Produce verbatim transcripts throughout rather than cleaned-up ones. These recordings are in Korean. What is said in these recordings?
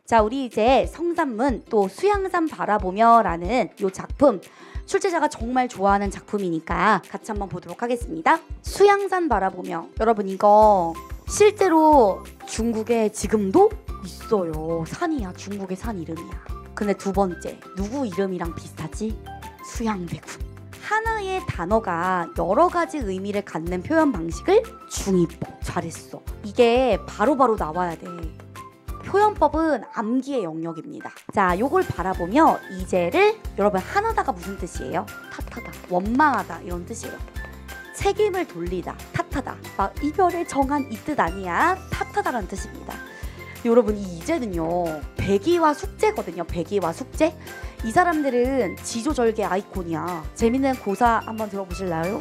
자, 우리 이제 성산문 또 수양산 바라보며 라는 요 작품, 출제자가 정말 좋아하는 작품이니까 같이 한번 보도록 하겠습니다. 수양산 바라보며. 여러분, 이거 실제로 중국에 지금도 있어요. 산이야. 중국의 산 이름이야. 근데 두 번째, 누구 이름이랑 비슷하지? 수양대군. 하나의 단어가 여러 가지 의미를 갖는 표현 방식을 중의법. 잘했어. 이게 바로바로 바로 나와야 돼. 표현법은 암기의 영역입니다. 자, 요걸 바라보며 이제를, 여러분, 하나다가 무슨 뜻이에요? 탓하다, 원망하다 이런 뜻이에요. 책임을 돌리다, 탓하다. 막 이별을 정한 이 뜻 아니야. 탓하다라는 뜻입니다. 여러분, 이 이제는요 백이와 숙제거든요. 백이와 숙제. 이 사람들은 지조절개 아이콘이야. 재밌는 고사 한번 들어보실래요?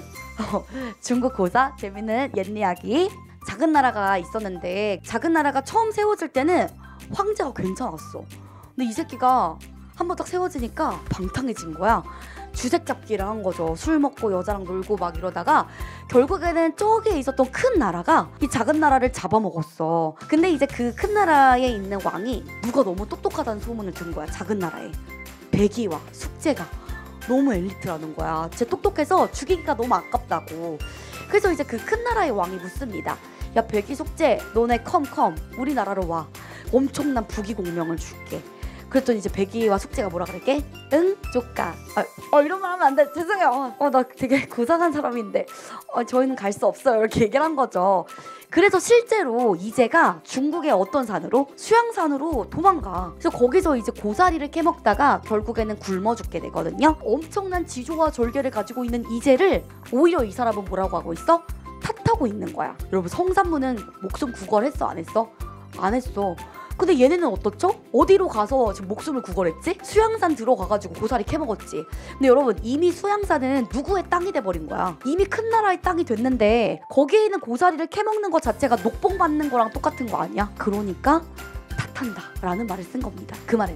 중국 고사 재밌는 옛 이야기. 작은 나라가 있었는데 작은 나라가 처음 세워질 때는 황제가 괜찮았어. 근데 이 새끼가 한번 딱 세워지니까 방탕해진 거야. 주색 잡기를 한 거죠. 술 먹고 여자랑 놀고 막 이러다가 결국에는 저기에 있었던 큰 나라가 이 작은 나라를 잡아먹었어. 근데 이제 그 큰 나라에 있는 왕이 누가 너무 똑똑하다는 소문을 든 거야. 작은 나라에. 백이와 숙제가 너무 엘리트라는 거야. 진짜 똑똑해서 죽이기가 너무 아깝다고. 그래서 이제 그 큰 나라의 왕이 묻습니다. 야, 백이 숙제, 너네 컴컴 우리나라로 와. 엄청난 부귀공명을 줄게. 그랬더니 이제 백이와 숙제가 뭐라 그럴게? 응? 쪼까. 아, 어, 이런 말 하면 안 돼. 죄송해요. 어, 나 되게 고상한 사람인데 어, 저희는 갈 수 없어요. 이렇게 얘기를 한 거죠. 그래서 실제로 이제가 중국의 어떤 산으로? 수양산으로 도망가. 그래서 거기서 이제 고사리를 캐먹다가 결국에는 굶어 죽게 되거든요. 엄청난 지조와 절개를 가지고 있는 이제를 오히려 이 사람은 뭐라고 하고 있어? 탓하고 있는 거야. 여러분, 성산문은 목숨 구걸했어? 안 했어? 안 했어. 근데 얘네는 어떻죠? 어디로 가서 지금 목숨을 구걸했지? 수양산 들어가가지고 고사리 캐먹었지. 근데 여러분, 이미 수양산은 누구의 땅이 돼버린 거야. 이미 큰 나라의 땅이 됐는데 거기에 있는 고사리를 캐먹는 것 자체가 녹봉받는 거랑 똑같은 거 아니야? 그러니까 탓한다 라는 말을 쓴 겁니다. 그 말은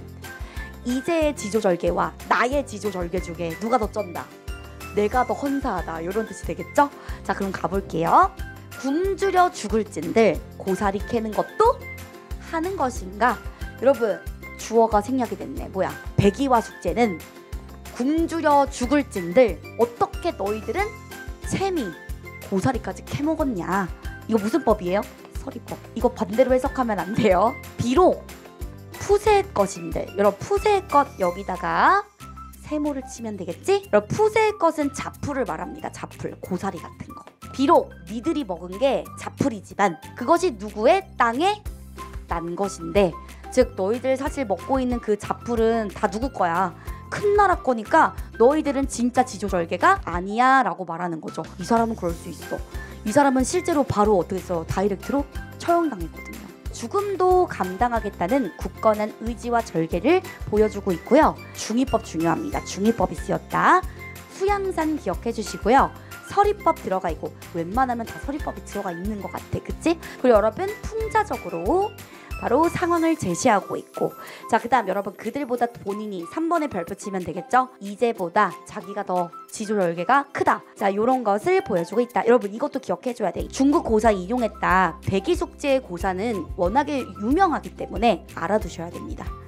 이제의 지조절개와 나의 지조절개 중에 누가 더 쩐다, 내가 더 헌사하다, 이런 뜻이 되겠죠? 자, 그럼 가볼게요. 굶주려 죽을진들 고사리 캐는 것도 하는 것인가? 여러분, 주어가 생략이 됐네. 뭐야? 백이와 숙제는 굶주려 죽을진들 어떻게 너희들은 샘이 고사리까지 캐먹었냐? 이거 무슨 법이에요? 서리법. 이거 반대로 해석하면 안 돼요. 비록 푸세의 것인들. 여러분, 푸세의 것 여기다가 세모를 치면 되겠지? 여러분, 푸세의 것은 자풀을 말합니다. 자풀, 고사리 같은 거. 비록 니들이 먹은 게 자풀이지만 그것이 누구의 땅에 난 것인데, 즉 너희들 사실 먹고 있는 그 자풀은 다 누구 거야? 큰 나라 거니까 너희들은 진짜 지조절개가 아니야 라고 말하는 거죠. 이 사람은 그럴 수 있어. 이 사람은 실제로 바로 어떻게 했어? 다이렉트로 처형당했거든요. 죽음도 감당하겠다는 굳건한 의지와 절개를 보여주고 있고요. 중의법 중요합니다. 중의법이 쓰였다. 수양산 기억해 주시고요. 서리법 들어가 있고, 웬만하면 다 서리법이 들어가 있는 것 같아. 그치? 그리고 여러분, 풍자적으로 바로 상황을 제시하고 있고, 자, 그 다음 여러분, 그들보다 본인이 삼 번에 별표 치면 되겠죠? 이제보다 자기가 더 지조절개가 크다. 자, 요런 것을 보여주고 있다. 여러분, 이것도 기억해줘야 돼. 중국 고사 이용했다. 백이숙제의 고사는 워낙에 유명하기 때문에 알아두셔야 됩니다.